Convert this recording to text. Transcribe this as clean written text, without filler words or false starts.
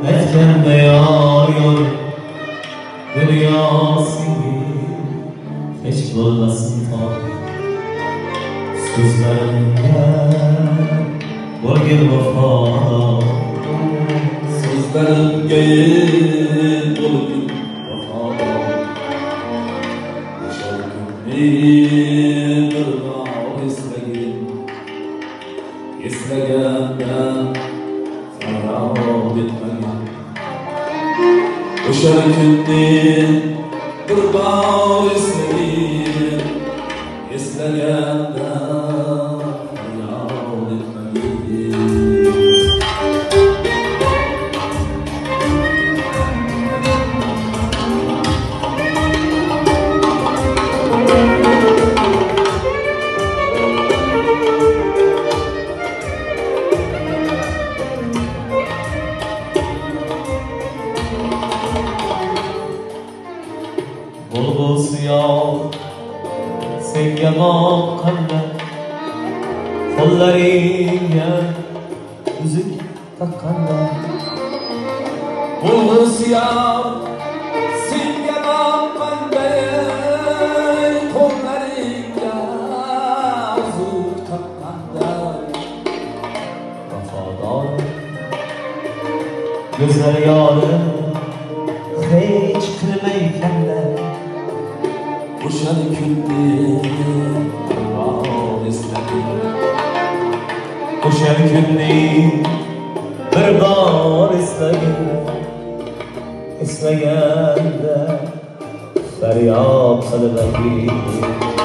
aytganda yor dunyosinga hech bo'lmasin tor so'zlarimga bo'lgin vafodor so'zlarimga bo'lgin vafodor o'sha kunni bir bor eslaganda faryod etmagan o'sha kunni bir bor eslaganda faryod etmagan bo'lg'usi yo'q senga boqqanda qo'llaringga uzuk taqqanda bo'lg'usi yo'q senga boqqanda qo'llaringga uzuk taqqanda vafodor go'zal yorim hech qilmayganda o'sha kunni bor eslagin o'sha kunni bir bor eslaganda faryod qilib